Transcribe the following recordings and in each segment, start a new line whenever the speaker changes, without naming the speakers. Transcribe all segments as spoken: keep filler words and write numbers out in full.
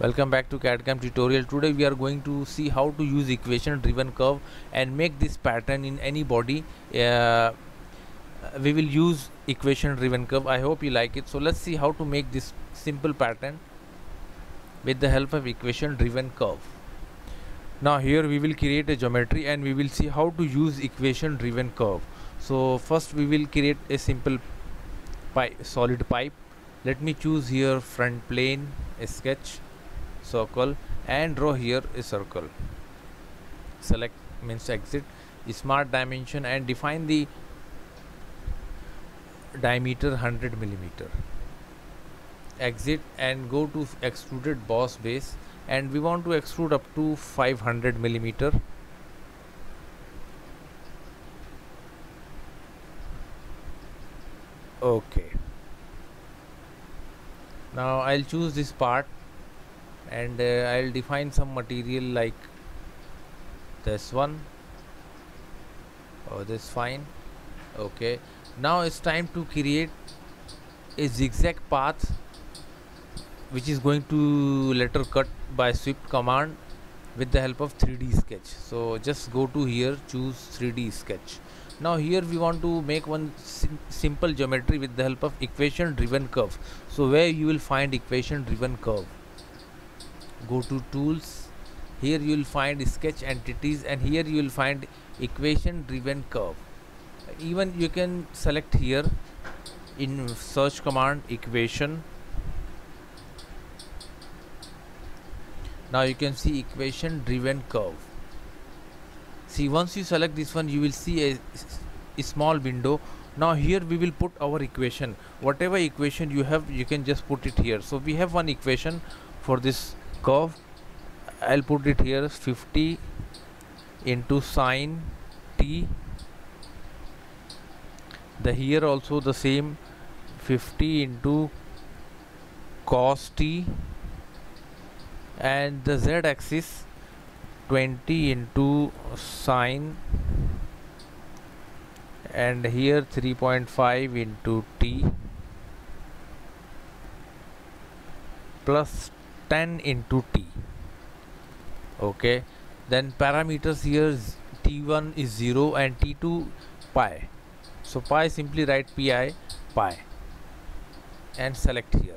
Welcome back to C A D C A M tutorial. Today we are going to see how to use equation driven curve and make this pattern in any body. Uh, we will use equation driven curve. I hope you like it. So let's see how to make this simple pattern with the help of equation driven curve. Now here we will create a geometry and we will see how to use equation driven curve. So first we will create a simple pipe, solid pipe. Let me choose here front plane, a sketch, circle, and draw here a circle. Select means exit, smart dimension, and define the diameter one hundred millimeter. Exit and go to extruded boss base, and we want to extrude up to five hundred millimeter. Okay, now I'll choose this part and uh, I'll define some material like this one. Oh, this fine. Okay, now it's time to create a zigzag path which is going to letter cut by swift command with the help of three D sketch. So just go to here, choose three D sketch. Now here we want to make one sim simple geometry with the help of equation driven curve. So where you will find equation driven curve, go to tools. Here you will find sketch entities, and here you will find equation driven curve. Even you can select here in search command equation. Now you can see equation driven curve. See, once you select this one, you will see a, a small window. Now here we will put our equation. Whatever equation you have, you can just put it here. So we have one equation for this curve. I'll put it here, fifty into sine t. The here also the same, fifty into cos t, and the z axis twenty into sine, and here three point five into t plus ten into t. Okay, then parameters here, t one is zero and t two pi. So pi, simply write pi, pi, and select here.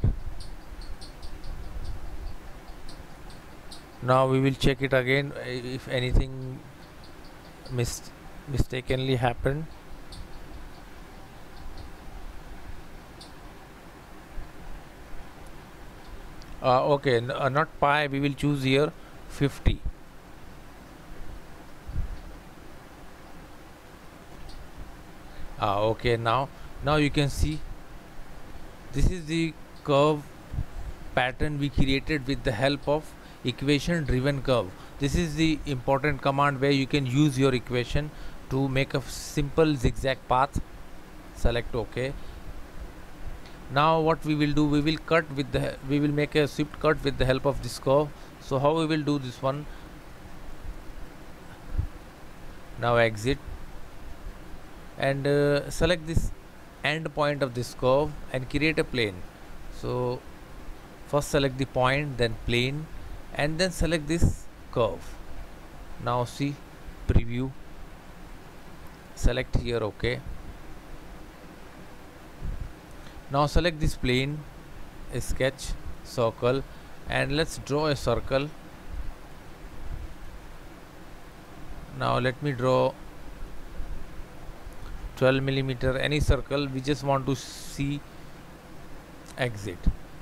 Now we will check it again if anything mis mistakenly happened. Uh, okay, n uh, not pi, we will choose here fifty. Ah, okay, now now you can see this is the curve pattern we created with the help of equation driven curve. This is the important command where you can use your equation to make a simple zigzag path. Select OK. Now what we will do, we will cut with the we will make a swift cut with the help of this curve. So how we will do this one? Now exit and uh, select this end point of this curve and create a plane. So first select the point, then plane, and then select this curve. Now see, preview, select here OK. Now select this plane, a sketch, circle, and let's draw a circle. Now let me draw twelve millimeter, any circle. We just want to see. Exit.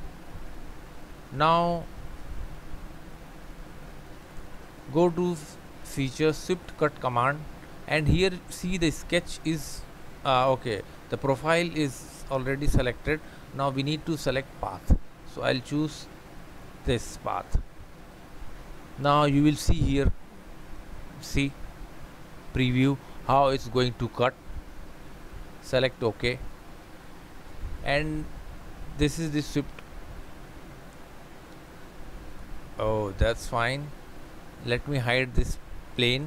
Now go to feature, swift cut command, and here see the sketch is uh, okay, the profile is already selected. Now we need to select path, so I'll choose this path. Now you will see here, see, preview how it's going to cut. Select OK, and this is the swift. Oh, that's fine. Let me hide this plane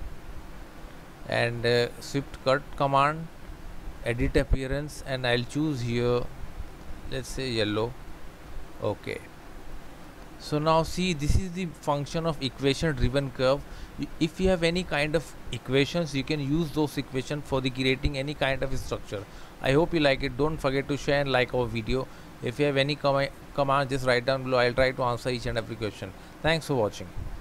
and uh, swift cut command, edit appearance, and I'll choose here, let's say yellow. Okay, So now see, this is the function of equation driven curve. Y- if you have any kind of equations, you can use those equations for the creating any kind of structure. I hope you like it. Don't forget to share and like our video. If you have any com- command, just write down below. I'll try to answer each and every question. Thanks for watching.